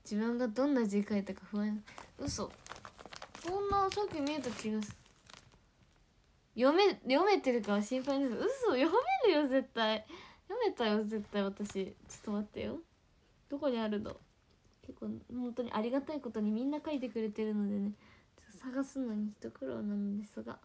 自分がどんな字書いたか不安。嘘、そんなさっき見えた気がする。読めてるかは心配です。嘘、読めるよ絶対。読めたよ絶対私。ちょっと待ってよ、どこにあるの。結構本当にありがたいことにみんな書いてくれてるのでね、ちょっと探すのに一苦労なんですが。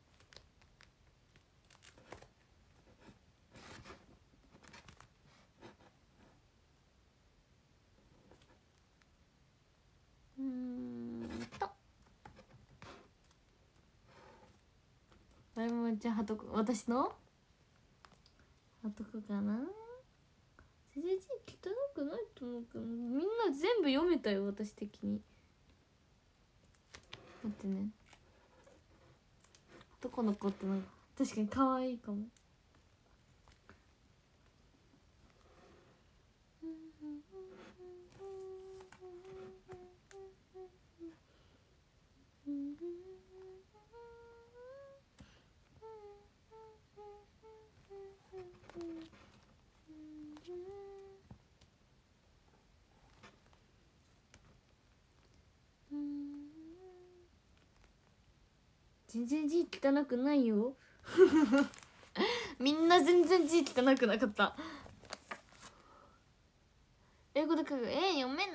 あれもじゃあはとこ、私のはとこかな。全然汚くないと思うけど、みんな全部読めたよ私的に。待ってね、男の子ってなんか確かに可愛いかも。全然字汚くないよみんな全然字汚くなかった。英語で書く読め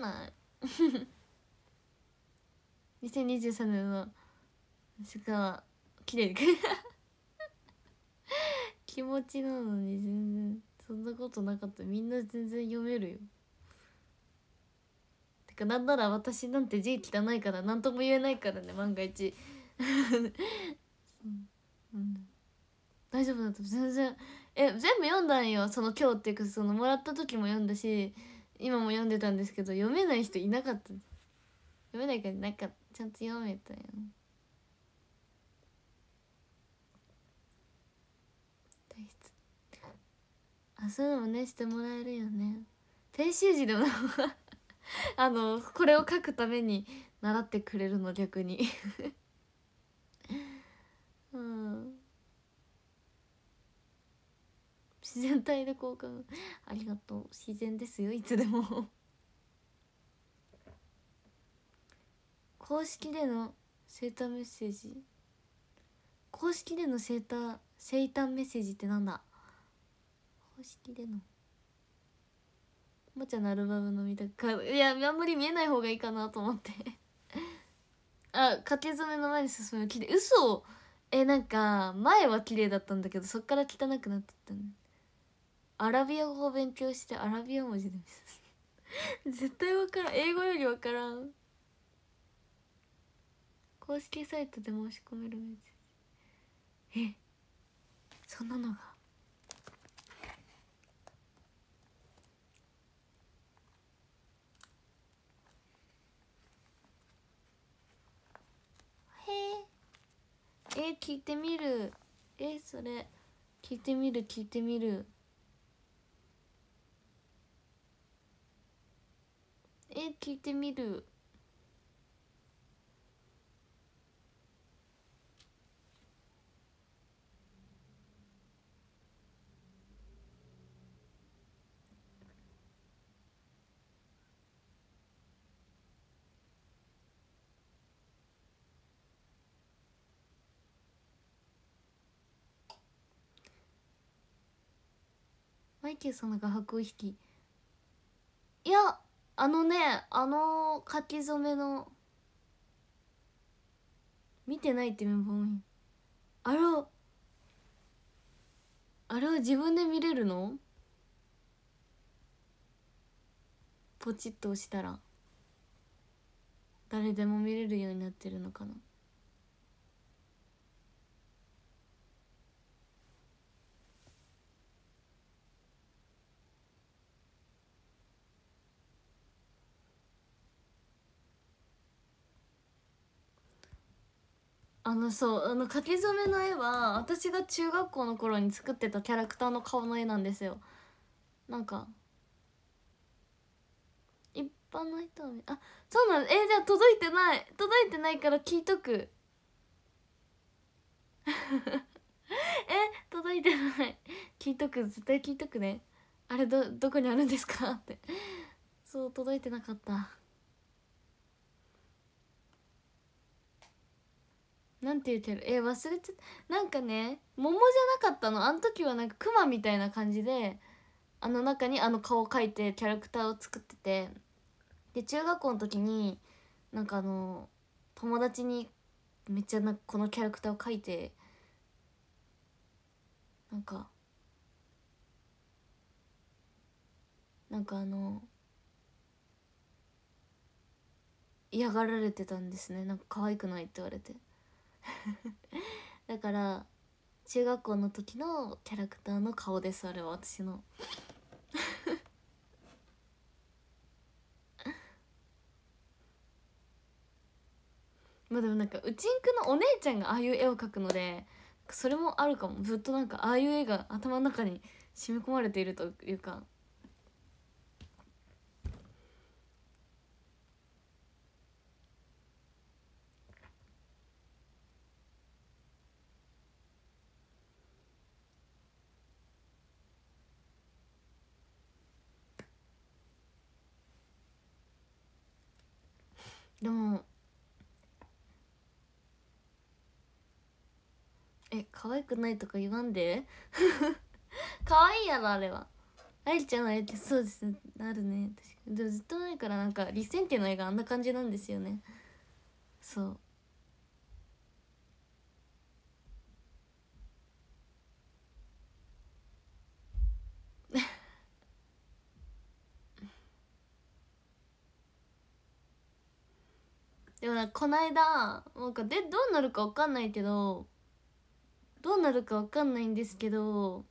ない2023年のしか綺麗に気持ちなのに全然そんなことなかった。みんな全然読めるよ。てかなんなら私なんて字汚いから何とも言えないからね、万が一うん、大丈夫だと全然全部読んだんよ。その今日っていうかそのもらった時も読んだし今も読んでたんですけど、読めない人いなかった。読めないからなんかちゃんと読めたよ。体質そういうのもねしてもらえるよね。編集時でもこれを書くために習ってくれるの逆にうん、自然体で交換ありがとう。自然ですよいつでも公式での生誕メッセージ、公式での生誕メッセージってなんだ。公式でのもちゃんのアルバムの見たか、いやあんまり見えない方がいいかなと思って書き初めの前に進む綺麗。嘘。なんか前は綺麗だったんだけどそっから汚くなってったね。アラビア語を勉強してアラビア文字で見せ絶対分からん、英語より分からん。公式サイトで申し込めるメッセージ、そんなのが。聞いてみる。それ聞いてみる聞いてみる。マイケルさんの画伯引き、いや書き初めの見てないってメンバー多い。あれは自分で見れるの？ポチッと押したら誰でも見れるようになってるのかな。そう書き初めの絵は私が中学校の頃に作ってたキャラクターの顔の絵なんですよ。なんか一般の人はそうなん。じゃあ届いてないから聞いとく届いてない聞いとく、絶対聞いとくね。あれどこにあるんですかってそう届いてなかった。 なんていうキャラ忘れてなんかね桃じゃなかったの。あの時はなんかクマみたいな感じであの中にあの顔を描いてキャラクターを作ってて、で中学校の時になんか友達にめっちゃなんかこのキャラクターを描いてなんか嫌がられてたんですね。なんか可愛くないって言われてだから中学校の時のキャラクターの顔です。あれは私のまあでもなんかうちんくのお姉ちゃんがああいう絵を描くのでそれもあるかも。ずっとなんかああいう絵が頭の中に染み込まれているというか。でも可愛くないとか言わんで可愛いやろあれは。愛理ちゃんの絵ってそうですね、あるね。確かにでもずっと前からなんかリセンテの絵があんな感じなんですよね。そうでもなんかこないだなんかどうなるか分かんないけどどうなるか分かんないんですけど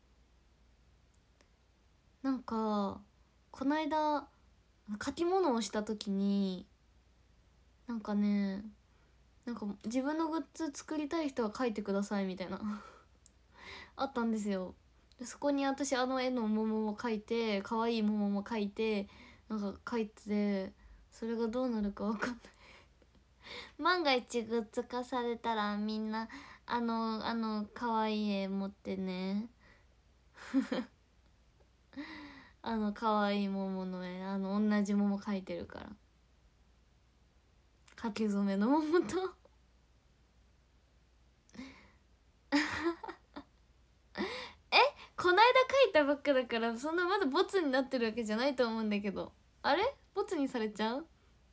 なんかこないだ書き物をした時になんかねなんか自分のグッズ作りたい人は書いてくださいみたいなあったんですよ。でそこに私あの絵の桃も描いて可愛い桃も描いてなんか描いててそれがどうなるか分かんない万が一グッズ化されたらみんな可愛い絵持ってね可愛い桃の絵同じ桃描いてるから書き初めの桃とこないだ書いたばっかだからそんなまだボツになってるわけじゃないと思うんだけど。あれボツにされちゃう。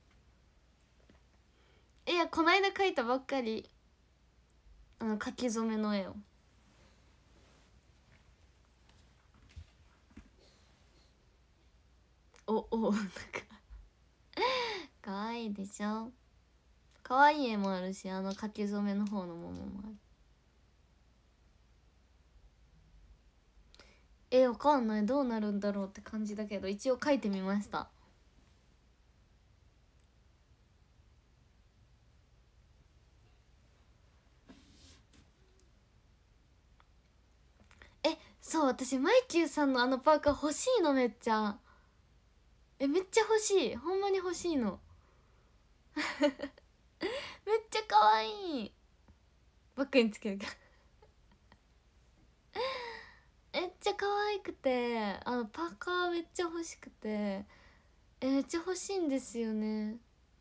いやこないだ書いたばっかり書き初めの絵を。なんかかわいいでしょ。かわいい絵もあるし書き初めの方の桃もある。わかんないどうなるんだろうって感じだけど一応書いてみました。そう私マイキューさんのパーカー欲しいの。めっちゃめっちゃ欲しい。ほんまに欲しいのめっちゃ可愛いバッグにつけるからめっちゃ可愛くてパーカーめっちゃ欲しくてめっちゃ欲しいんですよね。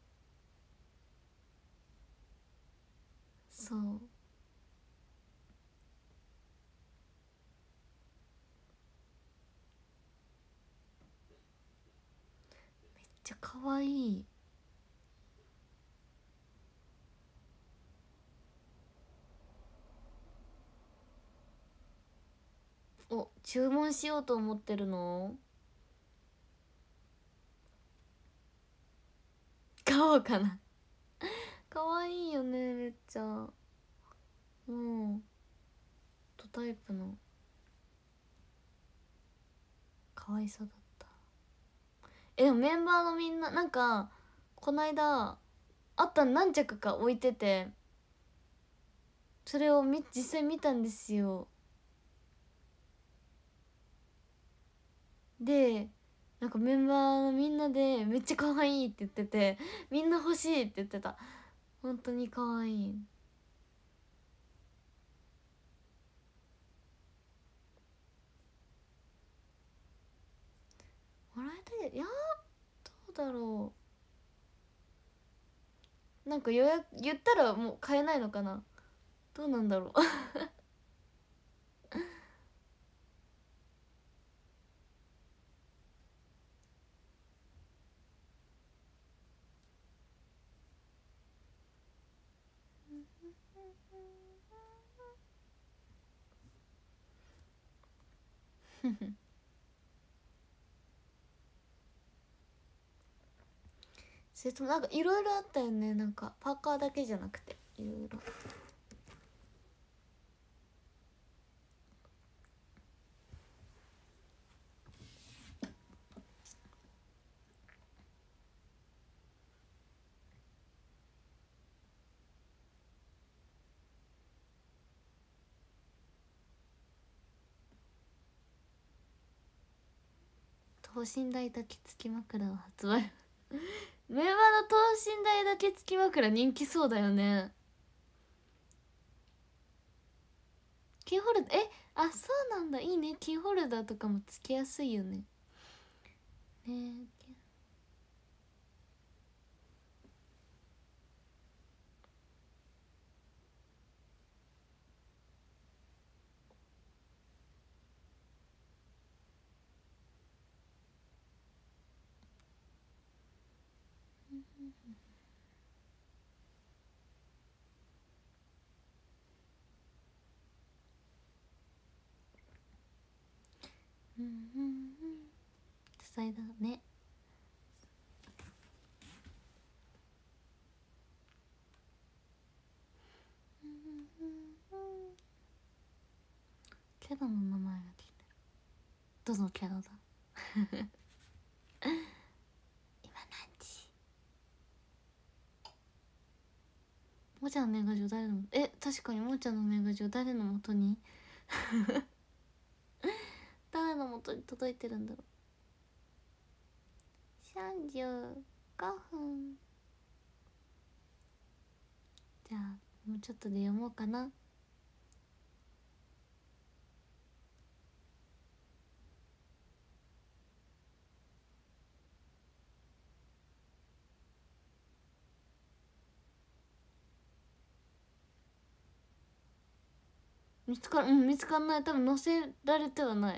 そうめっちゃ可愛い。注文しようと思ってるの。買おうかな可愛いよねめっちゃ。とタイプの可愛さだった。でもメンバーのみんななんかこないだあった何着か置いててそれを実際見たんですよ。でなんかメンバーのみんなでめっちゃ可愛いって言っててみんな欲しいって言ってた。本当に可愛い。もらえた。いやどうだろう。なんか予約言ったらもう買えないのかな。 どうなんだろうそれともなんかいろいろあったよね。なんかパーカーだけじゃなくていろいろ。等身大抱きつき枕を発売メンバーの等身大抱きつき枕人気そうだよね。キーホルダー、あ、そうなんだ。いいね。キーホルダーとかもつけやすいよね。ねうんうんうん多彩だね。キャラの名前が聞いてる。どのキャラだ今何時。もーちゃんの年賀状誰の、確かにもーちゃんの年賀状誰の元に誰の元に届いてるんだろう。35分。じゃあもうちょっとで読もうかな。見つかんない。多分載せられてはない。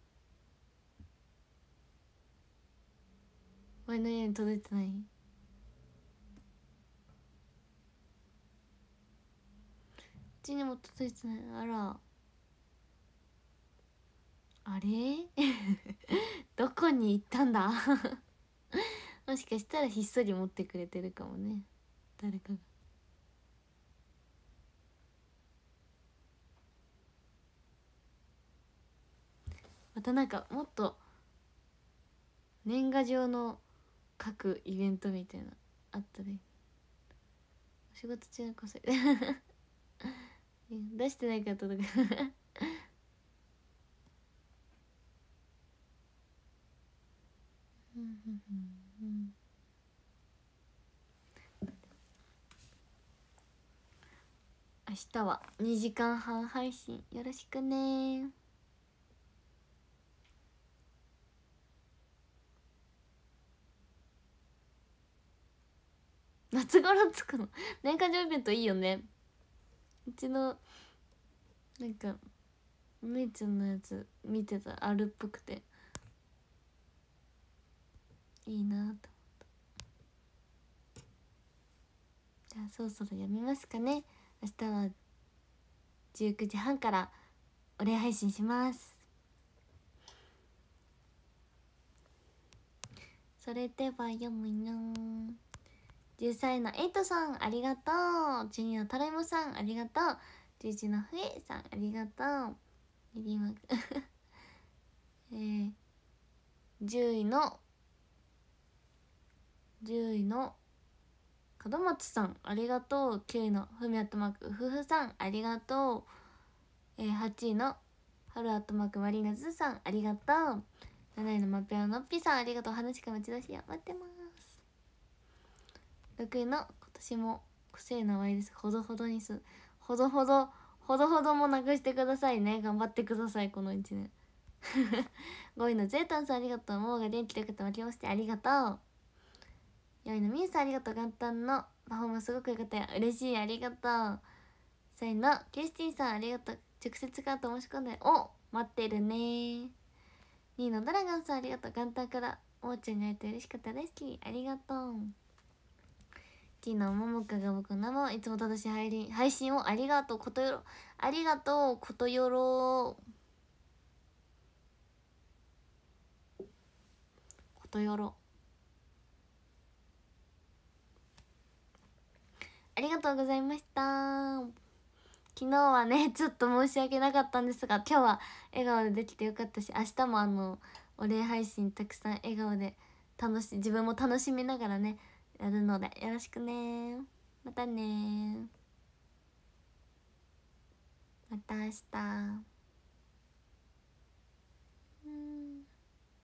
ワイの家に届いてない。うちにも届いてない。あら、あれどこに行ったんだもしかしたらひっそり持ってくれてるかもね、誰かが。またなんかもっと年賀状の各イベントみたいなあったで、お仕事中こそ出してない方とか明日は2時間半配信よろしくね。夏頃つくの年賀状イベントいいよね。うちのなんかお姉ちゃんのやつ見てた、あるっぽくていいなと思った。じゃあそろそろ読みますかね。明日は19時半からお礼配信します。それでは読むよ。10歳のエイトさんありがとう。12のタライモさんありがとう。11のフエさんありがとう。10位の門松さんありがとう。9位のふみあとまくうふふさんありがとう。8位のはるあとまくマリーナズさんありがとう。7位のまぴゃのっぴさんありがとう。話か待ち出しや待ってます。6位の今年も癖なワイです。ほどほどにすほどほどもなくしてくださいね。頑張ってくださいこの1年5位のゼータンさんありがとう。もうが元気でよかった。負けましてありがとう。4位のミーさんありがとう。元旦のパフォーマンスすごくよかったよ。嬉しい、ありがとう。 せーの。キリスティンさんありがとう。直接カード申し込んで。お、待ってるねー。2位のドラゴンさんありがとう。元旦からおーちゃんに会えて嬉しかったです。ありがとう。1位のももかが僕の生いつも正しい配信をありがとう。ことよろ。ありがとう。ことよろ。ことよろ。ありがとうございました。昨日はねちょっと申し訳なかったんですが、今日は笑顔でできてよかったし、明日もお礼配信たくさん笑顔で自分も楽しみながらねやるのでよろしくね。またね、また明日。